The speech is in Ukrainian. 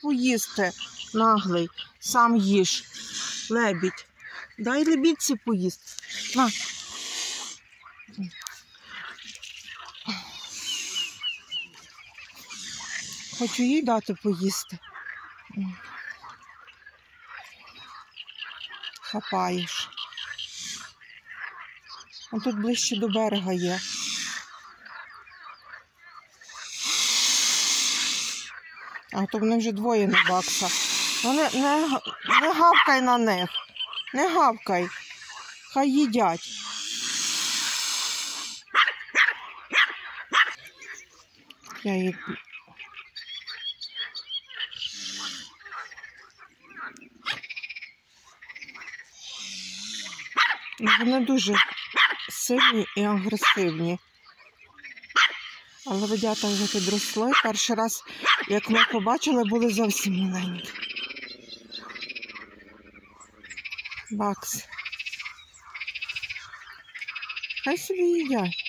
поїсти, наглий. Сам їж. Лебідь. Дай лебідці поїсти. На. Хочу їй дати поїсти. Хапаєш. А тут ближче до берега є. А то вони вже двоє на бакса. Не гавкай на них. Не гавкай. Хай їдять. Я їх... Вони дуже сильні і агресивні. Але ведята вже підросли. Перший раз, як ми побачили, були зовсім маленькі. Бакс. Хай собі їдять.